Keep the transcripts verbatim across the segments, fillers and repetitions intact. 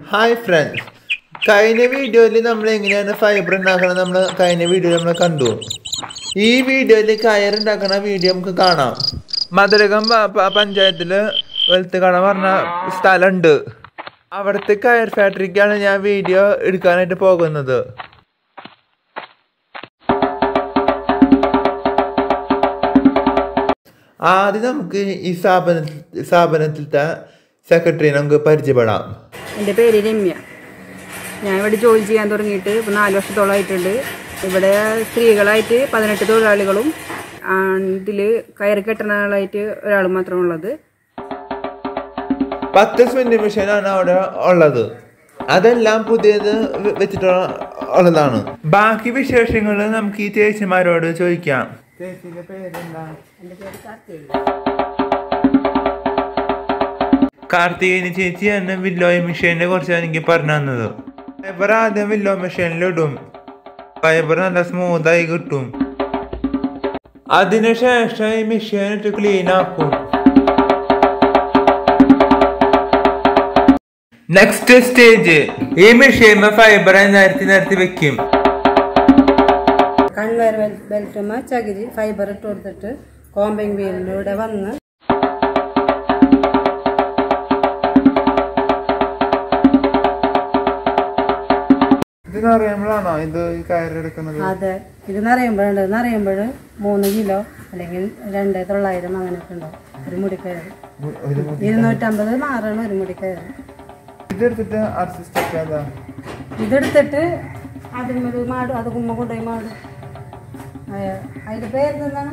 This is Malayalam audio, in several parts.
Hi friends. കഴിഞ്ഞ വീഡിയോയിൽ നമ്മൾ എങ്ങനെയാണ് ഫൈബർ ഉണ്ടാക്കുന്നത് നമ്മൾ കഴിഞ്ഞ വീഡിയോയിൽ നമ്മൾ കണ്ടു. ഈ വീഡിയോയിൽ കയർ ഉണ്ടാക്കുന്ന വീഡിയോ നമുക്ക് കാണാം. മധുരകം പഞ്ചായത്തിൽ വെളുത്തുകട പറഞ്ഞ സ്ഥലമുണ്ട്. അവിടുത്തെ കയർ ഫാക്ടറിക്കാണ് ഞാൻ വീഡിയോ എടുക്കാനായിട്ട് പോകുന്നത്. ആദ്യം നമുക്ക് ഈ സ്ഥാപന സ്ഥാപനത്തിലത്തെ സെക്രട്ടറി നമുക്ക് പരിചയപ്പെടാം. എൻ്റെ പേര് രമ്യ. ഞാൻ ഇവിടെ ജോലി ചെയ്യാൻ തുടങ്ങിയിട്ട് ഇപ്പോൾ നാല് വർഷത്തോളമായിട്ടുണ്ട്. ഇവിടെ സ്ത്രീകളായിട്ട് പതിനെട്ട് തൊഴിലാളികളും ഇതിൽ കയറി കെട്ടണാളായിട്ട് ഒരാൾ മാത്രമുള്ളത്. പത്ത് സ്പിന്നിംഗ് മെഷീനാണ് അവിടെ ഉള്ളത്. അതെല്ലാം പുതിയത് വെച്ചിട്ടുള്ളതാണ്. ബാക്കി വിശേഷങ്ങൾ നമുക്ക് ഈ ചേച്ചിമാരോട് ചോദിക്കാം. ചേച്ചിയുടെ പേരെന്താ? എൻ്റെ പേര് കാർത്തിക. കാർത്തികേയന് ചേച്ചിയാണ് വില്ലോയ് മെഷീനെ കുറിച്ചാണ് എനിക്ക് പറഞ്ഞു തന്നത്. ഫൈബർ ആദ്യം വില്ലോ മെഷീനിലിടും. ഫൈബർ നല്ല സ്മൂത്തായി കിട്ടും. അതിനുശേഷം ഈ മെഷീൻ ഇട്ട് ക്ലീൻ ആക്കും. നെക്സ്റ്റ് സ്റ്റേജ് ഈ മെഷീൻ ഫൈബർ നിരത്തി നിരത്തി വെക്കും. കൺവെയർ ബെൽറ്റുമ്മ ചകിരി ഫൈബർ ഇട്ട് കൊടുത്തിട്ട് കോമ്പിംഗ് വീലിലൂടെ വന്ന് ഇതിനറിയുമ്പോഴാണോ ഇത് കയറെടുക്കുന്നത്? അതെ, ഇത് നിറയുമ്പോഴുണ്ട്. നിറയുമ്പോൾ മൂന്ന് കിലോ അല്ലെങ്കിൽ രണ്ട് തൊള്ളായിരം അങ്ങനെയൊക്കെ ഉണ്ടാവും ഒരു മുടിക്കയർ. ഇരുന്നൂറ്റമ്പത് മാറാണ് ഒരു മുടിക്കയർ. ഇതെടുത്തിട്ട് ഇതെടുത്തിട്ട് അതിന്മേൽ മാടും. അത് കുമ്മ കൊണ്ടുപോയി മാടും. അതിന്റെ പേരെന്താണ്?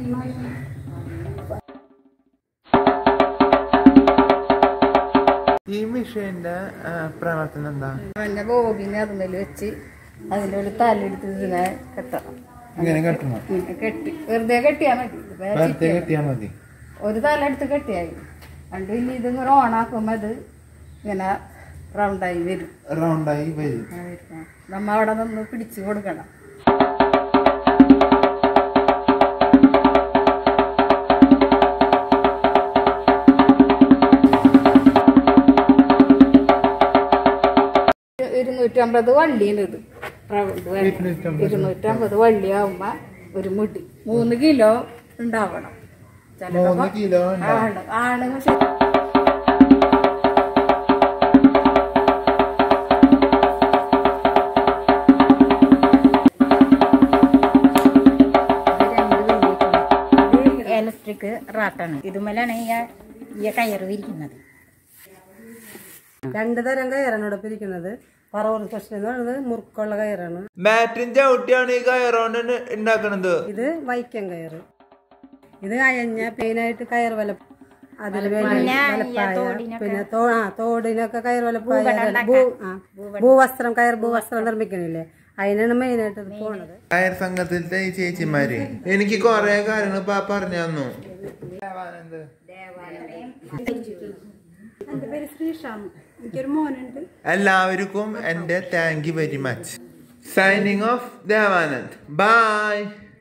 ഈ മെഷീന്റെ പ്രവർത്തനം എന്താ? പിന്നെ ബോബിനെ അതുമേൽ വെച്ച് അതിൻ്റെ ഒരു തലെടുത്ത് ഇതിനെ കെട്ടണം. ഇങ്ങനെ കെട്ടണം? കെട്ടി വെറുതെ കെട്ടിയാൽ മതി. വെറുതെ കെട്ടിയാൽ മതി. ഒരു തലെടുത്ത് കെട്ടിയായി കണ്ടു. ഇനി ഇതിങ്ങനെ ഓണാക്കുമ്പോൾ അത് ഇങ്ങനെ റൗണ്ടായി വരും. റൗണ്ടായി വരും. നമ്മ അവിടെ നിന്ന് പിടിച്ചു കൊടുക്കണം. ഇരുന്നൂറ്റമ്പത് വള്ളിയാണ് ഇത്. ഇരുന്നൂറ്റമ്പത് വള്ളിയാവുമ്പോ ഒരു മുടി മൂന്ന് കിലോ ഉണ്ടാവണം. ആണുങ്ങൾ ഇലക്ട്രിക് റാട്ടാണ്. ഇതുമേലാണ് ഈ കയറ് വിരിക്കുന്നത്. രണ്ടു തരം കയറാണ് ഇവിടെ പിരിക്കുന്നത്. പറവൂർ സ്പെഷ്യൽ എന്ന് പറയുന്നത് മുറുക്കുള്ള കയറാണ്. മാറ്റിന്റെ ചവിട്ടിയാണ് ഈ കയറോണ്ട് ഉണ്ടാക്കുന്നത്. ഇത് വൈക്കം കയറ്. ഇത് അയഞ്ഞ പെയിനായിട്ട് കയർ വല അതിൽ വലപ്പായ പിന്നെ തോടിനൊക്കെ കയർ വലപ്പായ ഭൂവസ്ത്രം കയർ ഭൂവസ്ത്രം നിർമ്മിക്കണില്ലേ, അതിനാണ് മെയിനായിട്ട് ഇത് പോണത്. കയർ സംഘത്തിലത്തെ ഈ ചേച്ചിമാര് എനിക്ക് കൊറേ കാര്യങ്ങൾ പറഞ്ഞു തന്നു. എന്റെ പേര് ശ്രീഷാമ്. എനിക്കൊരു മോനുണ്ട്. എല്ലാവർക്കും എന്റെ thank you very much. Signing off Devanand. By.